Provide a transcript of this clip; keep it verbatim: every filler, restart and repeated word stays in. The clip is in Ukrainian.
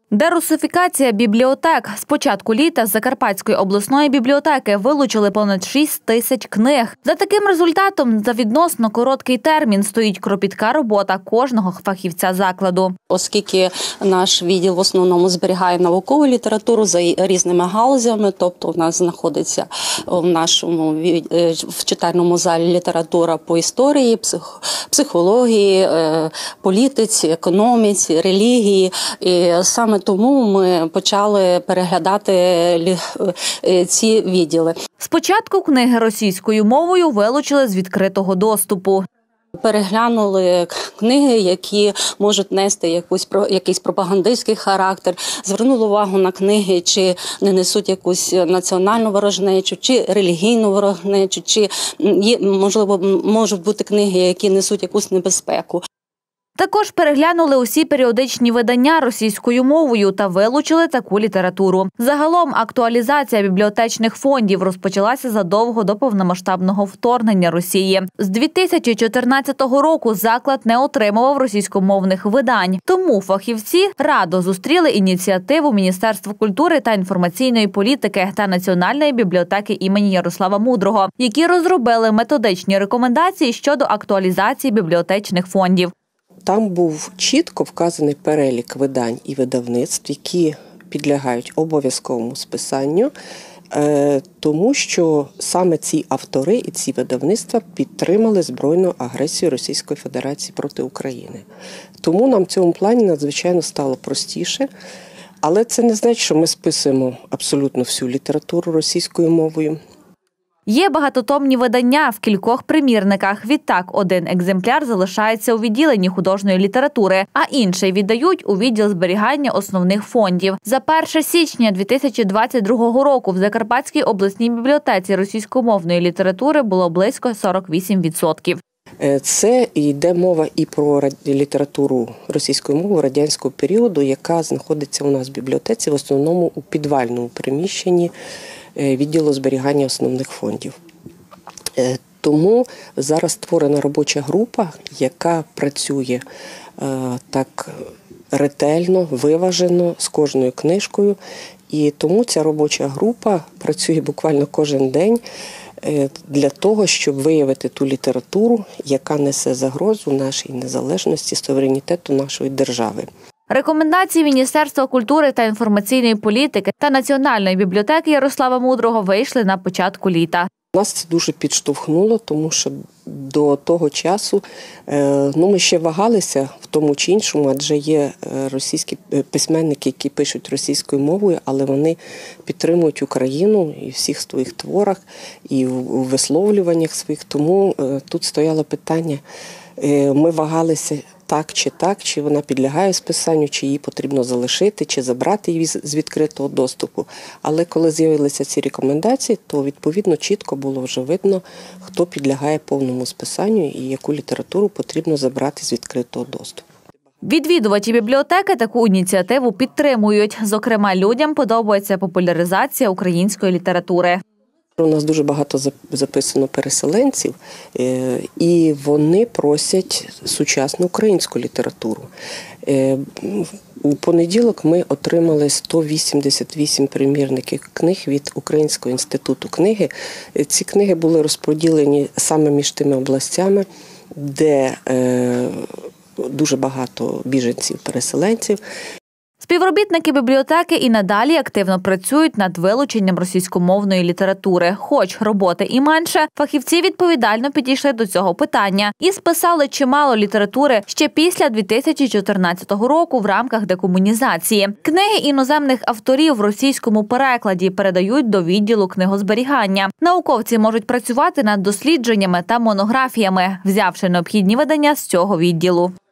Дерусифікація бібліотек. З початку літа з Закарпатської обласної бібліотеки вилучили понад шість тисяч книг. За таким результатом, за відносно короткий термін стоїть кропітка робота кожного фахівця закладу. Оскільки наш відділ в основному зберігає наукову літературу за різними галузями, тобто у нас знаходиться в нашому в читальному залі література по історії, психології, політиці, економіці, релігії. І саме тому ми почали переглядати ці відділи. Спочатку книги російською мовою вилучили з відкритого доступу. Переглянули книги, які можуть нести якусь, якийсь пропагандистський характер, звернули увагу на книги, чи не несуть якусь національну ворожнечу, чи релігійну ворожнечу, чи, можливо, можуть бути книги, які несуть якусь небезпеку. Також переглянули усі періодичні видання російською мовою та вилучили таку літературу. Загалом актуалізація бібліотечних фондів розпочалася задовго до повномасштабного вторгнення Росії. З дві тисячі чотирнадцятого року заклад не отримував російськомовних видань. Тому фахівці радо зустріли ініціативу Міністерства культури та інформаційної політики та Національної бібліотеки імені Ярослава Мудрого, які розробили методичні рекомендації щодо актуалізації бібліотечних фондів. Там був чітко вказаний перелік видань і видавництв, які підлягають обов'язковому списанню, тому що саме ці автори і ці видавництва підтримали збройну агресію Російської Федерації проти України. Тому нам в цьому плані надзвичайно стало простіше. Але це не значить, що ми списуємо абсолютно всю літературу російською мовою. Є багатотомні видання в кількох примірниках. Відтак, один екземпляр залишається у відділенні художньої літератури, а інший віддають у відділ зберігання основних фондів. За перше січня дві тисячі двадцять другого року в Закарпатській обласній бібліотеці російськомовної літератури було близько сорок вісім відсотків. Це йде мова і про літературу російською мовою радянського періоду, яка знаходиться у нас в бібліотеці, в основному у підвальному приміщенні відділу зберігання основних фондів. Тому зараз створена робоча група, яка працює так ретельно, виважено з кожною книжкою. І тому ця робоча група працює буквально кожен день для того, щоб виявити ту літературу, яка несе загрозу нашій незалежності, суверенітету нашої держави. Рекомендації Міністерства культури та інформаційної політики та Національної бібліотеки Ярослава Мудрого вийшли на початку літа. Нас це дуже підштовхнуло, тому що до того часу ну, ми ще вагалися в тому чи іншому, адже є російські письменники, які пишуть російською мовою, але вони підтримують Україну і в всіх своїх творах, і у висловлюваннях своїх. Тому тут стояло питання, ми вагалися так чи так, чи вона підлягає списанню, чи її потрібно залишити, чи забрати її з відкритого доступу. Але коли з'явилися ці рекомендації, то відповідно чітко було вже видно, хто підлягає повному списанню і яку літературу потрібно забрати з відкритого доступу. Відвідувачі бібліотеки таку ініціативу підтримують. Зокрема, людям подобається популяризація української літератури. У нас дуже багато записано переселенців, і вони просять сучасну українську літературу. У понеділок ми отримали сто вісімдесят вісім примірників книг від Українського інституту книги. Ці книги були розподілені саме між тими областями, де дуже багато біженців-переселенців. Співробітники бібліотеки і надалі активно працюють над вилученням російськомовної літератури. Хоч роботи і менше, фахівці відповідально підійшли до цього питання і списали чимало літератури ще після дві тисячі чотирнадцятого року в рамках декомунізації. Книги іноземних авторів в російському перекладі передають до відділу книгозберігання. Науковці можуть працювати над дослідженнями та монографіями, взявши необхідні видання з цього відділу.